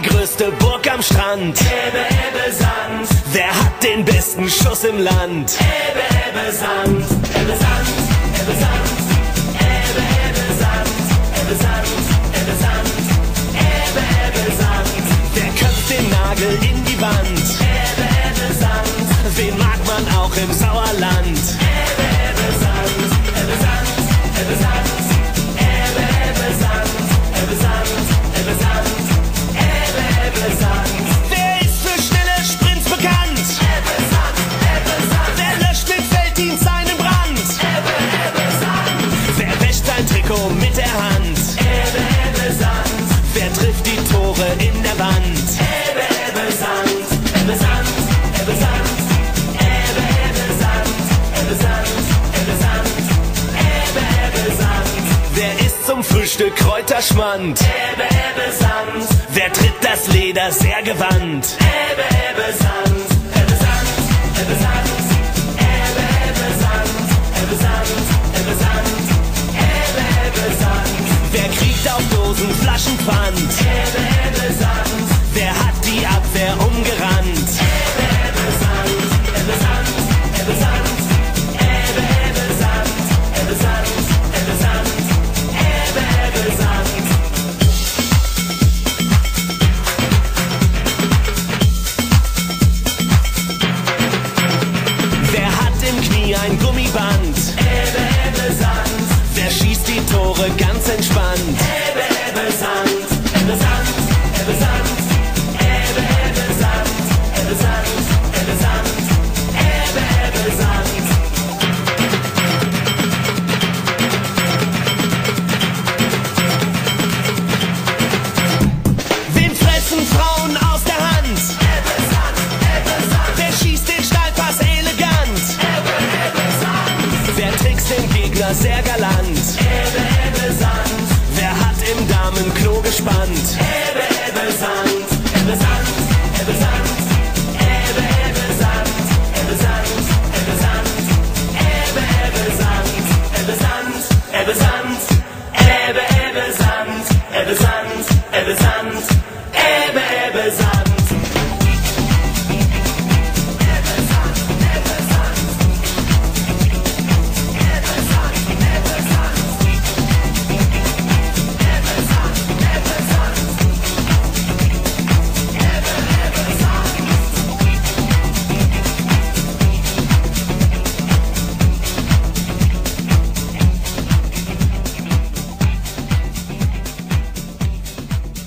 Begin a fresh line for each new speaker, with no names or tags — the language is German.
größte Burg am Strand.
Ebbe, Ebbe, Sand.
Wer hat den besten Schuss im Land?
Ebbe, Ebbe, Sand. Ebbe, Sand. Ebbe, Sand. Ebbe, Ebbe, Sand. Ebbe, Sand. Ebbe, Sand. Ebbe, Ebbe, Sand.
Wer köpft den Nagel in die Wand?
Ebbe, Ebbe, Sand.
Wen mag man auch im Sauerland?
Ebbe, Ebbe, Sand. Ebbe, Sand. Ebbe, Sand. Ebbe, Ebbe, Sand. Ebbe, Sand. Ebbe, Sand. Ebbe, Ebbe, Sand.
Wer ist für schnelle Sprints bekannt?
Ebbe, Sand. Ebbe, Sand.
Wer löscht mit Felddienst seinen Brand?
Ebbe, Ebbe, Sand.
Wer wäscht sein Trikot mit der Hand?
Ebbe, Ebbe, Sand.
Wer trifft die Tore in der Wand?
Ebbe, Ebbe, Sand. Ebbe, Sand. Ebbe, Sand. Ebbe, Ebbe, Sand. Ebbe, Sand. Ebbe, Sand. Ebbe, Ebbe, Sand.
Wer isst zum Frühstück Kräuterschmand?
Ebbe, Ebbe, Sand.
Wer tritt das Leder sehr gewandt?
Ebbe, Ebbe, Sand. Ebbe, Sand. Ebbe, Sand. Ebbe, Ebbe, Sand. Ebbe, Sand. Ebbe, Sand. Ebbe, Ebbe, Sand.
Wer kriegt auf Dosen Flaschenpfand?
Ebbe, Ebbe, Sand.
Wer hat die Abwehr umgerannt?
Ebbe, Ebbe, Sand. Ebbe, Sand. Ebbe, Sand. Ebbe, Ebbe, Sand. Ebbe, Sand. Ebbe, Sand. Ebbe, Ebbe, Sand.
Wer hat im Knie ein Gummiband?
Ebbe, Ebbe, Sand.
Wer schießt die Tore ganz entspannt?
Ebbe, Ebbe, Sand. Ebbe, Sand. Ebbe, Sand. Ebbe, Ebbe, Sand. Ebbe, Sand. Ebbe, Sand. Ebbe, Ebbe, Sand.
Wem fressen Frauen aus der Hand?
Ebbe, Sand. Ebbe, Sand.
Wer schießt den Steilpass elegant?
Ebbe, Ebbe, Sand.
Wer trickst den Gegner sehr galant?
Ebbe, Ebbe, Sand.
Wer hat im Damenklo gespannt?
Ebbe, Ebbe, Sand. Ebbe, Sand. Ebbe, Sand. Ebbe, Ebbe, Sand. Ebbe, Sand. Ebbe, Sand. Ebbe, Ebbe, Sand. Ebbe, Sand. Ebbe, Sand. Ebbe, Ebbe, Sand. Ebbe, Sand. Ebbe, Sand. Ebbe, Ebbe, Sand.